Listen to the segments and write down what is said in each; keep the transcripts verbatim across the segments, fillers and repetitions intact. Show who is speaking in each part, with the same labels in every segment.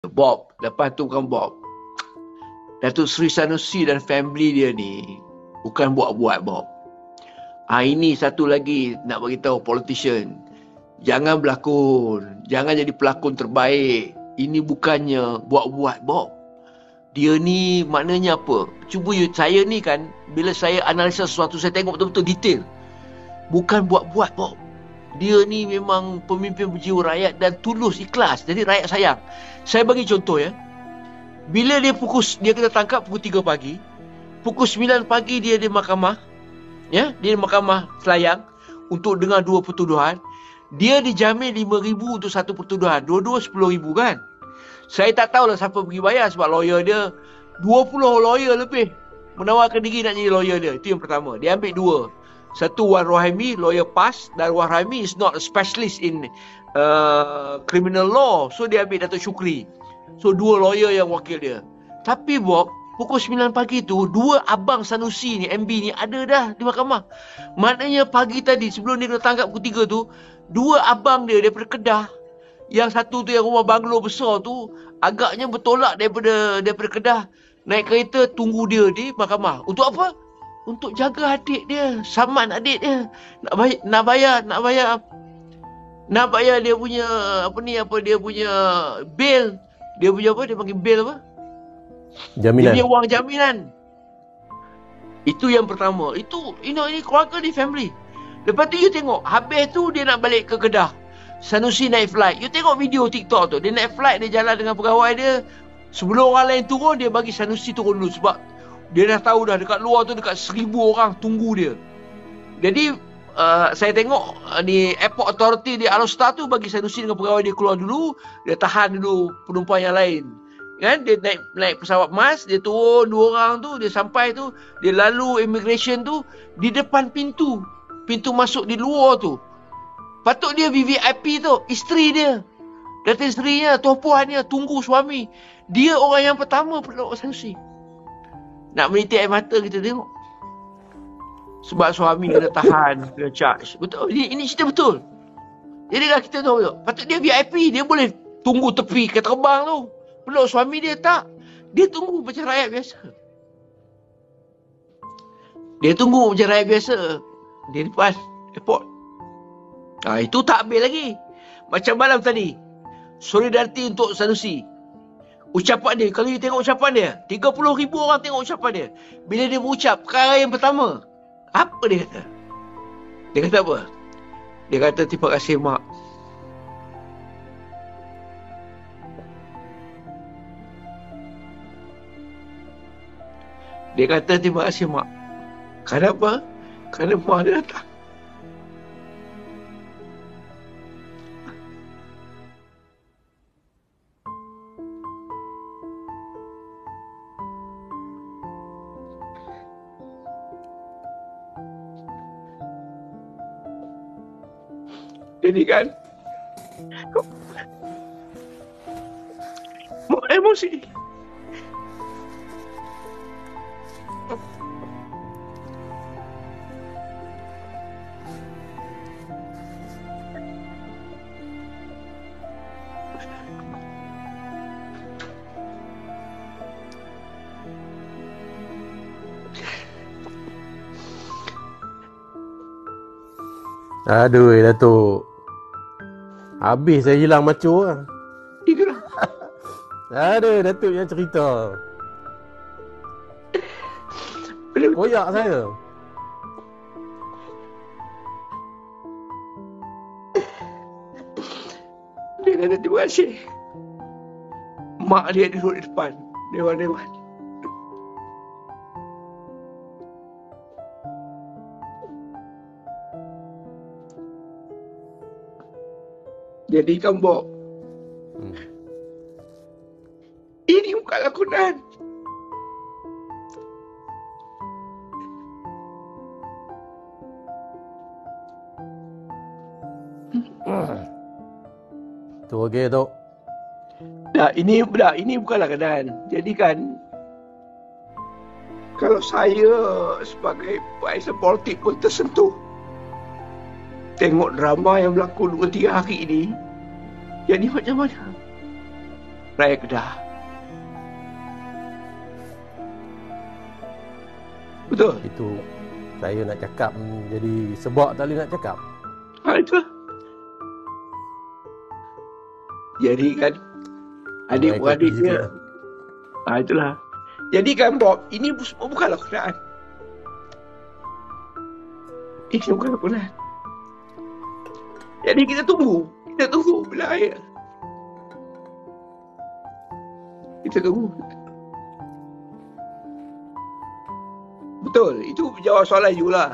Speaker 1: Bob, lepas tu bukan Bob. Datuk Seri Sanusi dan family dia ni bukan buat-buat, Bob. Ah, ini satu lagi nak bagi tahu politician. Jangan berlakon, jangan jadi pelakon terbaik. Ini bukannya buat-buat, Bob. Dia ni maknanya apa? Cuba you, saya ni kan, bila saya analisa sesuatu, saya tengok betul-betul detail. Bukan buat-buat, Bob. Dia ni memang pemimpin berjiwa rakyat dan tulus, ikhlas. Jadi rakyat sayang. Saya bagi contoh ya. Bila dia pukul, dia kena tangkap pukul tiga pagi. Pukul sembilan pagi dia di mahkamah. Ya, dia di mahkamah Selayang untuk dengar dua pertuduhan. Dia dijamin lima ribu untuk satu pertuduhan. Dua-dua sepuluh ribu kan. Saya tak tahulah siapa pergi bayar sebab lawyer dia dua puluh lawyer lebih menawarkan diri nak jadi lawyer dia. Itu yang pertama. Dia ambil dua. Satu Wan Rohami, lawyer PAS, dan Wan Rohami is not a specialist in uh, criminal law. So dia ambil Datuk Syukri. So dua lawyer yang wakil dia. Tapi Bob, pukul sembilan pagi tu, dua abang Sanusi ni, M B ni ada dah di mahkamah. Maknanya pagi tadi sebelum dia kena tangkap pukul tiga tu, dua abang dia daripada Kedah, yang satu tu yang rumah banglo besar tu, agaknya bertolak daripada daripada Kedah, naik kereta tunggu dia di mahkamah. Untuk apa? Untuk jaga adik dia, saman adik dia. Nak bayar, nak bayar, nak bayar nak bayar dia punya apa ni, apa dia punya bail. Dia punya apa? Dia panggil bail apa?
Speaker 2: Jaminan.
Speaker 1: Dia punya wang jaminan. Itu yang pertama. Itu, you know, ini keluarga ni family. Lepas tu you tengok, habis tu dia nak balik ke Kedah. Sanusi naik flight. You tengok video TikTok tu. Dia naik flight, dia jalan dengan pegawai dia. Sebelum orang lain turun, dia bagi Sanusi turun dulu. Sebab dia dah tahu dah dekat luar tu dekat seribu orang tunggu dia. Jadi uh, saya tengok uh, di Airport Authority di Alor-Star tu bagi Sanusi dengan pegawai dia keluar dulu. Dia tahan dulu penumpang yang lain. Kan, dia naik naik pesawat emas, dia turun dua orang tu, dia sampai tu, dia lalu immigration tu di depan pintu. Pintu masuk di luar tu. Patut dia V V I P tu, isteri dia. Datuk isterinya, tuan-puannya tunggu suami. Dia orang yang pertama peluk Sanusi. Nak menitik air mata kita tengok. Sebab suami kena tahan, kena charge. Betul, ini, ini cerita betul. Jadi lah kita tahu betul. Patut dia V I P, dia boleh tunggu tepi ke terbang tu. Peluk suami dia, tak. Dia tunggu macam rakyat biasa. Dia tunggu macam rakyat biasa. Dia lepas airport. Ha, itu tak habis lagi. Macam malam tadi. Solidariti untuk Sanusi. Ucapan dia, kalau you tengok ucapan dia, tiga puluh ribu orang tengok ucapan dia. Bila dia berucap, perkara yang pertama, apa dia kata? Dia kata apa? Dia kata, terima kasih mak. Dia kata, terima kasih mak. Kenapa? Kerana mak dia datang. Jadi kan, mak emosi.
Speaker 2: Aduh, Datuk. Habis saya hilang maco lah.
Speaker 1: Itulah.
Speaker 2: Aduh, Datuk yang cerita. Koyak saya.
Speaker 1: Dia kata terima kasih. Mak dia duduk di depan dewan-dewan. Jadi kan Bob, hmm. ini bukan lakonan.
Speaker 2: Tu okey tu.
Speaker 1: Dah, ini dah, ini bukan lakonan. Jadi kan, kalau saya sebagai pahisa politik pun tersentuh. Tengok drama yang berlaku dua tiga hari ini, jadi macam mana? Raya Kedah. Betul?
Speaker 2: Itu saya nak cakap jadi sebab tak boleh nak cakap.
Speaker 1: Ha, itulah. Jadi kan adik-beradik dia. Ha, itulah. Jadi kan Bob, ini semua bukanlah Quran. Ini semua bukanlah Quran. Jadi kita tunggu. Kita tunggu bila ayat. Kita tunggu. Betul. Itu jawab soalan you lah.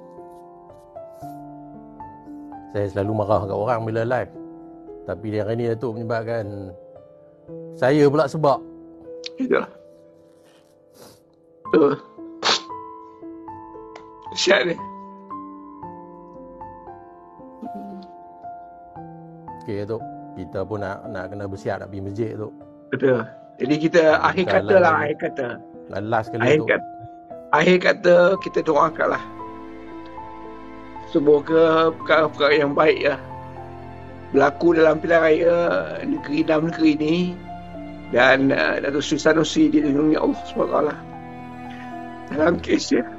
Speaker 2: Saya selalu marah kat orang bila live. Tapi yang ini Datuk menyebabkan saya pula sebab.
Speaker 1: Itulah. Betul. Kesian ni.
Speaker 2: Okey Datuk. Kita pun nak nak kena bersiap nak pergi masjid Datuk.
Speaker 1: Betul. Jadi kita akhir kata lah. Akhir kata.
Speaker 2: Last kali
Speaker 1: Akhir
Speaker 2: Datuk.
Speaker 1: kata. Akhir kata kita doakan lah. Semoga perkara-perkara yang baik lah berlaku dalam pilihan raya negeri dalam negeri ini. Dan uh, Datuk Sri Sanusi dilindungi Allah subhanahu wa taala dalam kes dia.